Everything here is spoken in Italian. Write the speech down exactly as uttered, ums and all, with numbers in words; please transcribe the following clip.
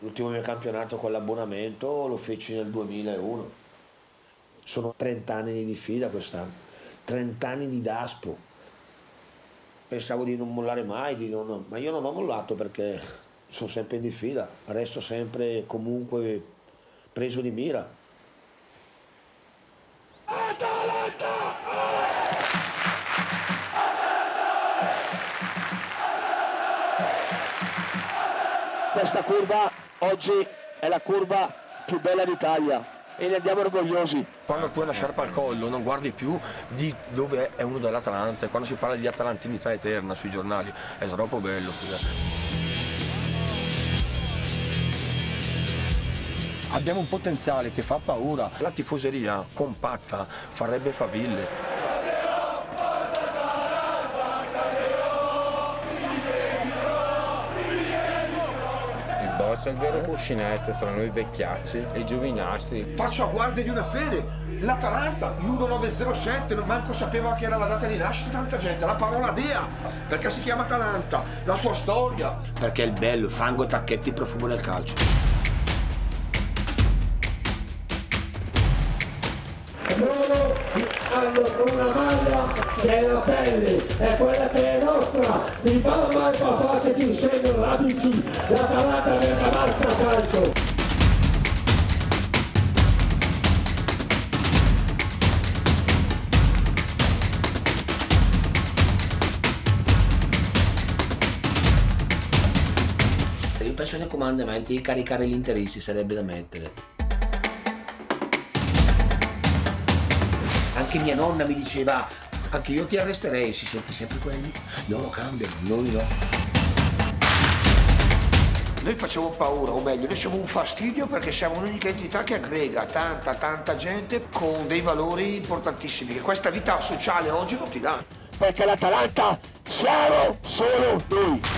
L'ultimo mio campionato con l'abbonamento lo feci nel duemilauno. Sono trenta anni di fila quest'anno, trenta anni di Daspo. Pensavo di non mollare mai, di non... ma io non ho mollato perché sono sempre in diffida, resto sempre comunque preso di mira. Questa curva oggi è la curva più bella d'Italia e ne andiamo orgogliosi. Quando tu hai una sciarpa al collo non guardi più di dove è uno dell'Atalanta, e quando si parla di atalantinità eterna sui giornali è troppo bello. Figa. Abbiamo un potenziale che fa paura, la tifoseria compatta farebbe faville. È il vero cuscinetto tra noi vecchiacci e i giovinastri. Faccio a guardia di una fede, l'Atalanta, l'uno nove zero sette, non manco sapeva che era la data di nascita tanta gente, la parola Dea, perché si chiama Atalanta, la sua storia. Perché è il bello, fango, tacchetti, profumo del calcio. Loro hanno una maglia che è la pelle, è quella che è nostra, di mamma e papà che ci insegnano l'A B C, l'Atalanta nella basta calcio. Io penso nei comandamenti di caricare gli interisti sarebbe da mettere. Anche mia nonna mi diceva, anche io ti arresterei, si sente sempre quelli, loro cambiano, noi no. Noi facciamo paura, o meglio, noi siamo un fastidio perché siamo l'unica entità che aggrega tanta, tanta gente con dei valori importantissimi che questa vita sociale oggi non ti dà. Perché l'Atalanta siamo solo noi.